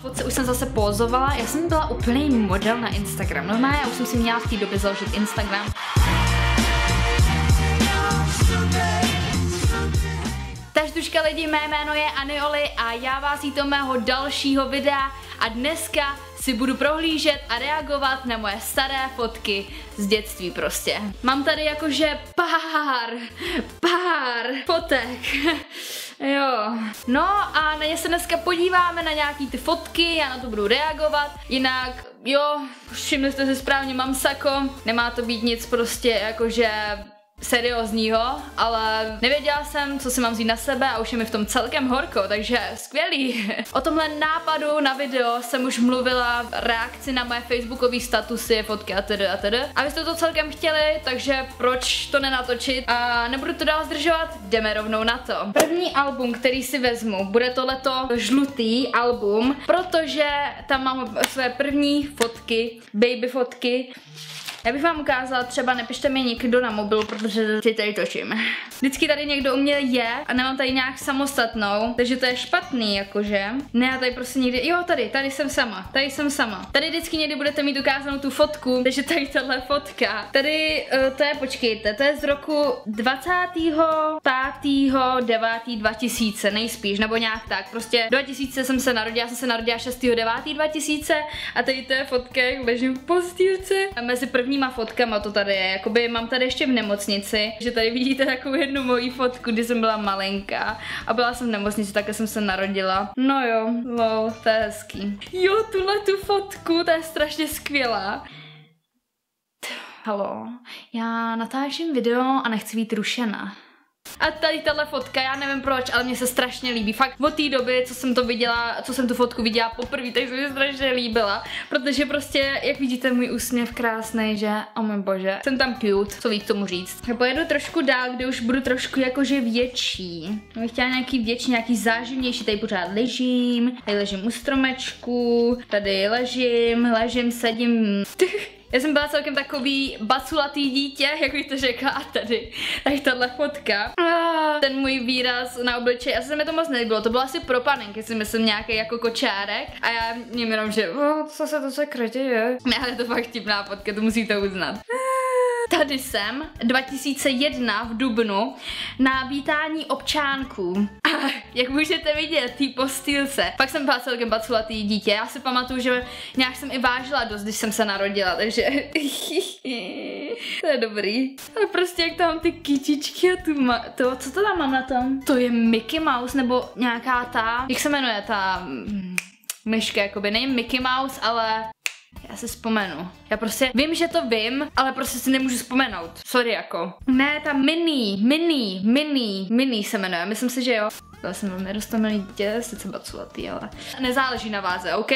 fotce už jsem zase pózovala, já jsem byla úplný model na Instagram. Normálně já už jsem si měla v té době založit Instagram. Tažduška lidi, mé jméno je Anioli a já vás vítám do mého dalšího videa a dneska si budu prohlížet a reagovat na moje staré fotky z dětství prostě. Mám tady jakože pár fotek. Jo. No a na ně se dneska podíváme na nějaký ty fotky, já na to budu reagovat. Jinak, jo, všimli jste si správně, mám sako. Nemá to být nic prostě jakože seriózního, ale nevěděla jsem, co si mám vzít na sebe a už je mi v tom celkem horko, takže skvělý. O tomhle nápadu na video jsem už mluvila v reakci na moje facebookové statusy, fotky a tedy. A vy jste to celkem chtěli, takže proč to nenatočit a nebudu to dál zdržovat, jdeme rovnou na to. První album, který si vezmu, bude tohleto žlutý album, protože tam mám své první fotky, baby fotky. Já bych vám ukázala, třeba nepište mi někdo na mobil, protože si tady točím. Vždycky tady někdo u mě je a nemám tady nějak samostatnou, takže to je špatný, jakože. Ne, já tady prostě někdy, jo, tady jsem sama. Tady vždycky někdy budete mít ukázanou tu fotku, takže tady tahle fotka. Tady, to je, počkejte, to je z roku 25.9.2000, nejspíš, nebo nějak tak. Prostě 2000 jsem se narodila, já jsem se narodila 6.9.2000 a tady to je fotka, jak ležím v postýlce. A mezi prvníma fotkama to tady je, jakoby mám tady ještě v nemocnici, že tady vidíte takovou jednu moji fotku, kdy jsem byla malinká a byla jsem v nemocnici, takhle jsem se narodila. No jo, lol, to je hezký. Jo, tuhle tu fotku, ta je strašně skvělá. Halo, já natáčím video a nechci být rušena. A tady tahle fotka, já nevím proč, ale mně se strašně líbí. Fakt od té doby, co jsem to viděla, co jsem tu fotku viděla poprvé, tak se mi strašně líbila. Protože prostě, jak vidíte, můj úsměv krásný, že? O můj bože. Jsem tam cute, co víc k tomu říct. Já pojedu trošku dál, kde už budu trošku jakože větší. Já bych chtěla nějaký větší, nějaký záživnější. Tady pořád ležím, tady ležím u stromečku, tady ležím, sedím. Já jsem byla celkem takový baculatý dítě, jak bych to řekla, a tady tahle fotka. Ten můj výraz na obličeji, asi se mi to moc nelíbilo, to bylo asi pro panenky, si myslím, nějaký jako kočárek. A já mě jenom, že co se to sakra děje? Ne, ale to fakt vtipná fotka, to musíte uznat. Tady jsem 2001 v dubnu na vítání občánků. A jak můžete vidět, tý postýlce. Pak jsem byla celkem baculatý dítě. Já si pamatuju, že nějak jsem i vážila dost, když jsem se narodila, takže to je dobrý. Ale prostě jak tam ty kytičky a co to tam mám na tom? To je Mickey Mouse nebo nějaká ta, jak se jmenuje ta myška, jakoby nejím Mickey Mouse, ale já si vzpomenu. Já prostě vím, že to vím, ale prostě si nemůžu vzpomenout. Sorry jako. Ne, ta Mini se jmenuje. Myslím si, že jo. Já jsem velmi roztomilý dítě, sice baculatý, ale nezáleží na váze, OK?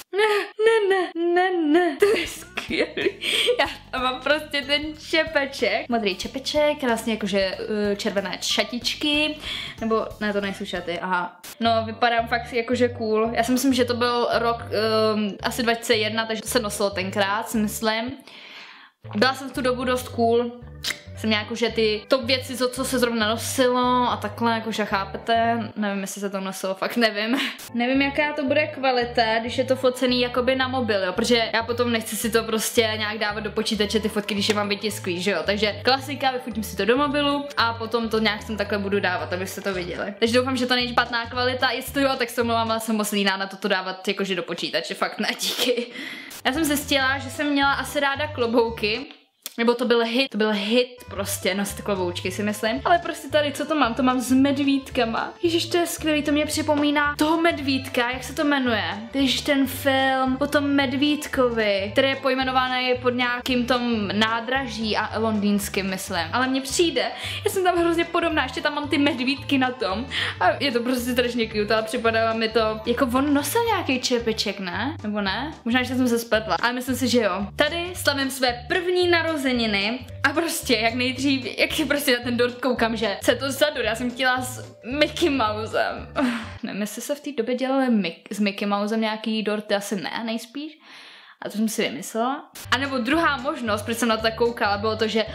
Ne. To je skvělý. Já mám prostě ten čepeček. Modrý čepeček, krásně jakože červené šatičky. Nebo, ne, to nejsou šaty, aha. No, vypadám fakt jakože cool. Já si myslím, že to byl rok asi 2001, takže to se nosilo tenkrát, si myslím. Byla jsem v tu dobu dost cool. Jsem jakože ty top věci, co se zrovna nosilo a takhle, jakože chápete. Nevím, jestli se to nosilo, fakt nevím. Nevím, jaká to bude kvalita, když je to focený jakoby na mobil, jo, protože já potom nechci si to prostě nějak dávat do počítače ty fotky, když je mám vytisklý, že jo. Takže klasika, vyfotím si to do mobilu a potom to nějak sem takhle budu dávat, abyste to viděli. Takže doufám, že to není špatná kvalita, jestli to jo, tak se omlouvám, ale jsem moc líná na to dávat jakože do počítače, fakt ne, díky. Já jsem zjistila, že jsem měla asi ráda klobouky. Nebo to byl hit prostě, nosit kloboučky si myslím. Ale prostě tady, co to mám? To mám s medvídkama. Ježiš, to je skvělý, to mě připomíná toho medvídka, jak se to jmenuje? Ježiš, ten film o tom medvídkovi, který je pojmenovaný pod nějakým tom nádraží a londýnským, myslím. Ale mně přijde, já jsem tam hrozně podobná, ještě tam mám ty medvídky na tom. A je to prostě strašně cute, ale připadá mi to, jako on nosil nějaký čepeček, ne? Nebo ne? Možná, že jsem se spletla, ale myslím si, že jo. Tady slavím své první narozeniny a prostě jak nejdřív, jak si prostě na ten dort koukám, že se to vzadu, já jsem chtěla s Mickey Mousem. Nevím, jestli se v té době dělali s Mickey Mousem nějaký dorty, asi ne, nejspíš. A to jsem si vymyslela. A nebo druhá možnost, proč jsem na to tak koukala, bylo to, že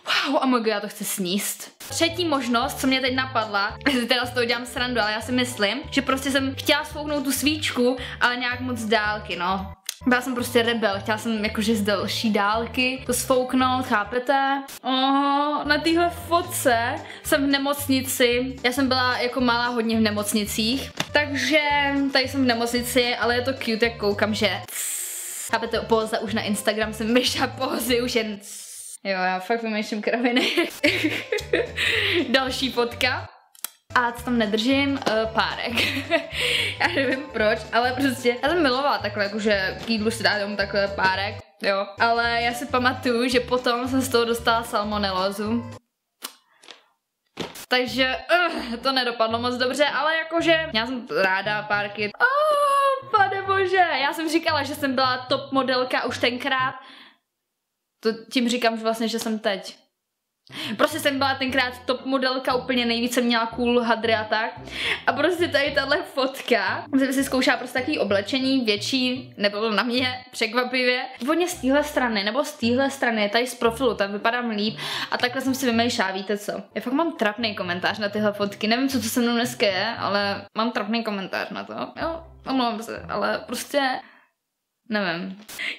wow, a já to chci sníst. Třetí možnost, co mě teď napadla, teda z toho dělám srandu, ale já si myslím, že prostě jsem chtěla sfouknout tu svíčku, ale nějak moc z dálky, no. Byla jsem prostě rebel, chtěla jsem jakože z další dálky to sfouknout, chápete? Na téhle fotce jsem v nemocnici, já jsem byla jako malá hodně v nemocnicích, takže tady jsem v nemocnici, ale je to cute, jak koukám, že chápete, póza už na Instagram jsem myšla pózy už jen jo, já fakt vymýšlím kraviny. Další fotka. A co tam nedržím? Párek. Já nevím proč, ale prostě já jsem milovala takhle, jakože k jídlu si dát tomu takhle párek, jo. Ale já si pamatuju, že potom jsem z toho dostala salmonelózu. Takže to nedopadlo moc dobře, ale jakože já jsem ráda párky. Pane bože, já jsem říkala, že jsem byla top modelka už tenkrát. To tím říkám, že vlastně, že jsem teď. Prostě jsem byla tenkrát top modelka, úplně nejvíce měla cool hadry a tak. A prostě tady tahle fotka, jsem si zkoušela prostě takový oblečení větší, nebylo na mě překvapivě. Původně z téhle strany, nebo z téhle strany, tady z profilu, tak vypadám líp. A takhle jsem si vymýšlela, víte co? Já fakt mám trapný komentář na tyhle fotky, nevím, co to se mnou dneska je, ale mám trapný komentář na to. Jo, omlouvám se, ale prostě... nevím.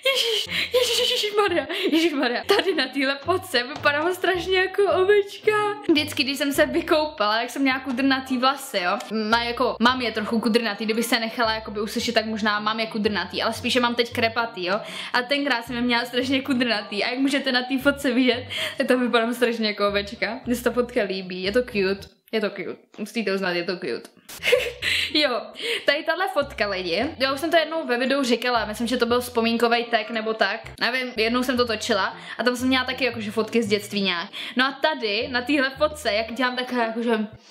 Ježišmarja, tady na téhle fotce vypadám strašně jako ovečka. Vždycky, když jsem se vykoupala, jak jsem měla kudrnatý vlasy, jo. Mám je trochu kudrnatý, kdyby se nechala jakoby uslyšet, tak možná mám je kudrnatý, ale spíše mám teď krepatý, jo. A tenkrát jsem je měla strašně kudrnatý a jak můžete na té fotce vidět, to vypadám strašně jako ovečka. Mně se ta fotka líbí, je to cute. Je to cute, musíte uznat, je to cute. Jo, tady tahle fotka lidi, já už jsem to jednou ve videu říkala, myslím, že to byl vzpomínkový tag nebo tak, nevím, jednou jsem to točila a tam jsem měla taky jakože fotky z dětství nějak. No a tady, na téhle fotce, jak dělám takhle jakože...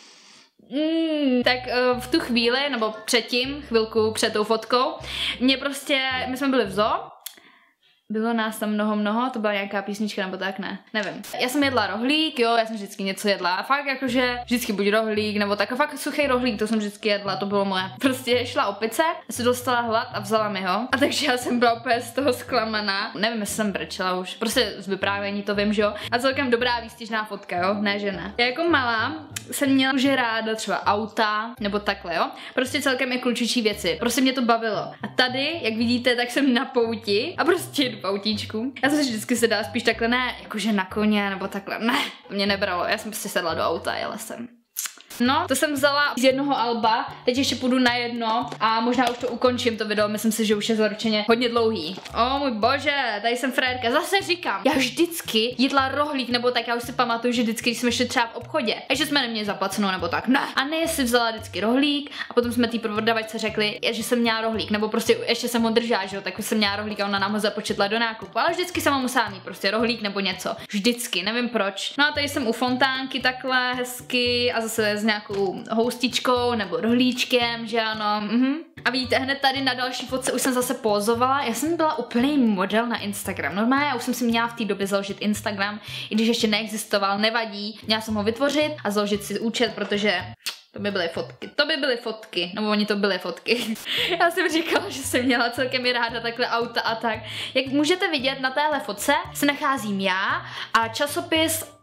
tak v tu chvíli, nebo chvilku před tou fotkou, my jsme byli v zoo. Bylo nás tam mnoho, to byla nějaká písnička nebo tak, ne, nevím. Já jsem jedla rohlík, jo, já jsem vždycky něco jedla a fakt jakože vždycky buď rohlík nebo tak a fakt suchý rohlík, to jsem vždycky jedla, to bylo moje. Prostě šla opice, já si dostala hlad a vzala mi ho a takže já jsem byla úplně z toho zklamaná. Nevím, jestli jsem brečela už, prostě z vyprávění to vím, že jo. A celkem dobrá výstižná fotka, jo, ne že ne. Já jako malá jsem měla už ráda třeba auta nebo takhle, jo. Prostě celkem i klučičí věci, prostě mě to bavilo. A tady, jak vidíte, tak jsem na pouti a prostě v autíčku. Já jsem si vždycky sedala spíš takhle, ne, jakože na koně, nebo takhle, ne, to mě nebralo, já jsem prostě sedla do auta a jela jsem. No, to jsem vzala z jednoho alba, teď ještě půjdu na jedno a možná už to ukončím to video, myslím si, že už je zaručeně hodně dlouhý. O můj bože, tady jsem frérka, zase říkám, já vždycky jedla rohlík, nebo tak já už si pamatuju, že vždycky, když jsme šli třeba v obchodě, a že jsme neměli zaplacenou, nebo tak, ne. A ne, si vzala vždycky rohlík a potom jsme té prodavačce řekli, že jsem měla rohlík, nebo prostě ještě jsem ho držela, že jo, tak jsem měla rohlík a ona nám ho započetla do nákupu, ale vždycky jsem ho musela mít prostě rohlík nebo něco, vždycky, nevím proč. No a tady jsem u fontánky takhle hezky a zase s nějakou houstičkou nebo rohlíčkem, že ano. A vidíte, hned tady na další fotce už jsem zase pózovala. Já jsem byla úplný model na Instagram. Normálně já už jsem si měla v té době založit Instagram, i když ještě neexistoval, nevadí. Měla jsem ho vytvořit a založit si účet, protože to by byly fotky, nebo oni to byly fotky. Já jsem říkala, že jsem měla celkem i ráda takhle auta a tak. Jak můžete vidět, na téhle fotce se nacházím já a časopis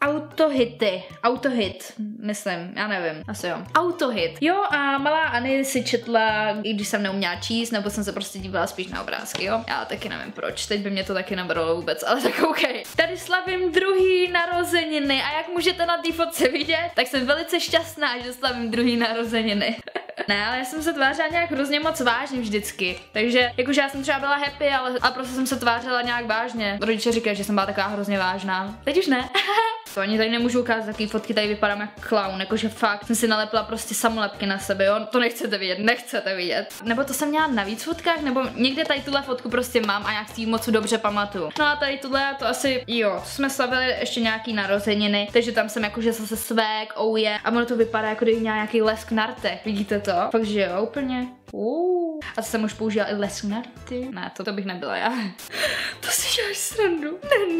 Autohit, myslím, já nevím, asi jo. Autohit. Jo a malá Anny si četla, i když jsem neuměla číst, nebo jsem se prostě dívala spíš na obrázky, jo. Já taky nevím proč, teď by mě to taky nebralo vůbec, ale tak OK. Tady slavím druhý narozeniny a jak můžete na té fotce vidět, tak jsem velice šťastná, že slavím druhý narozeniny. Ne, ale já jsem se tvářila nějak hrozně moc vážně vždycky. Takže jakože já jsem třeba byla happy, ale prostě jsem se tvářila nějak vážně. Rodiče říkají, že jsem byla taková hrozně vážná. Teď už ne. To ani tady nemůžu ukázat, takové fotky, tady vypadám jak clown, jakože fakt jsem si nalepila prostě samolepky na sebe, jo, to nechcete vidět. Nebo to jsem měla na víc fotkách, nebo někde tady tuhle fotku prostě mám a jak si ji moc dobře pamatuju. No a tady tuhle, to asi, jo, to jsme slavili ještě nějaký narozeniny, takže tam jsem jakože zase svek, a ono to vypadá, jako kdyby měla nějaký lesk na rtech, vidíte to? Fakt, že jo, úplně. A to jsem už použila i lesk na rty. Ne, to bych nebyla já. To si děláš srandu.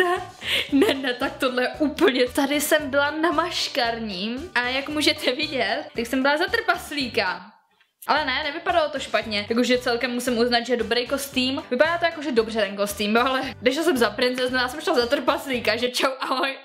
Ne, tak tohle úplně. Tady jsem byla na maškarním a jak můžete vidět, tak jsem byla za trpaslíka. Ale ne, nevypadalo to špatně. Jakože celkem musím uznat, že je dobrý kostým. Vypadá to jakože dobře ten kostým, ale když jsem za princeznu, já jsem šla za trpaslíka, že čau, ahoj.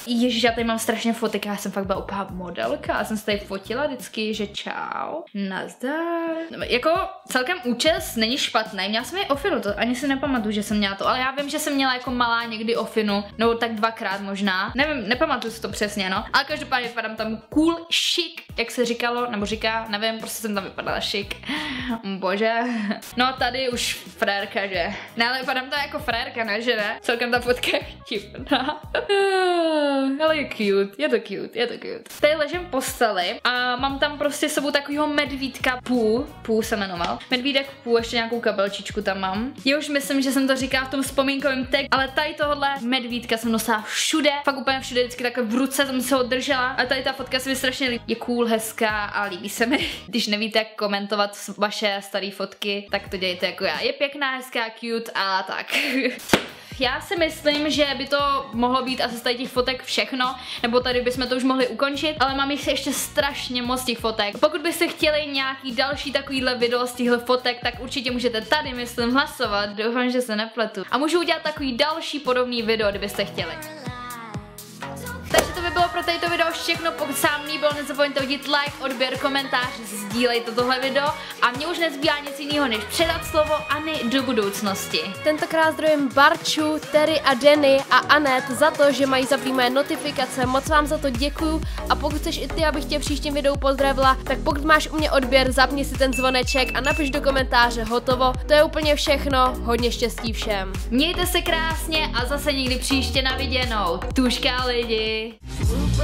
Ježíš, já tady mám strašně fotek, já jsem fakt byla úplná modelka, já jsem se tady fotila vždycky, že čau, nazdar. Jako celkem účes není špatný, měla jsem je ofinu, to ani si nepamatuju, že jsem měla to, ale já vím, že jsem měla jako malá někdy ofinu, nebo tak 2krát možná, nevím, nepamatuju si to přesně, no, ale každopádně vypadám tam cool, šik, jak se říkalo, nebo říká, nevím, prostě jsem tam vypadala šik, bože. No tady už frérka, že? Ne, ale vypadám tam jako frérka, ne, že ne? Celkem ta fotka je vtipná. Ale je cute, je to cute, je to cute. Tady ležím v posteli a mám tam prostě s sebou takovýho medvídka Pů se jmenoval. Medvídek Pů, ještě nějakou kabelčičku tam mám. Já už myslím, že jsem to říkala v tom vzpomínkovém tag, ale tady tohle medvídka jsem nosila všude, fakt úplně všude, vždycky takhle v ruce jsem se ho držela. A tady ta fotka se mi strašně líbí. Je cool, hezká a líbí se mi. Když nevíte, jak komentovat vaše staré fotky, tak to dějte jako já. Je pěkná, hezká, cute a tak. Já si myslím, že by to mohlo být asi z tady těch fotek všechno, nebo tady bychom to už mohli ukončit, ale mám jich ještě strašně moc těch fotek. Pokud byste chtěli nějaký další takovýhle video z těchto fotek, tak určitě můžete tady, myslím, hlasovat. Doufám, že se nepletu. A můžu udělat takový další podobný video, kdybyste chtěli. Takže to by bylo pro této video všechno, pokud se vám líbilo, nezapomeňte hodit like, odběr, komentář, sdílejte tohle video a mě už nezbývá nic jiného, než předat slovo Anny do budoucnosti. Tentokrát zdravím Barču, Terry a Danny a Anet za to, že mají zapnutý moje notifikace, moc vám za to děkuju a pokud chceš i ty, abych tě v příštím videu pozdravila, tak pokud máš u mě odběr, zapni si ten zvoneček a napiš do komentáře hotovo. To je úplně všechno, hodně štěstí všem. Mějte se krásně a zase někdy příště na viděnou. Tuška lidi.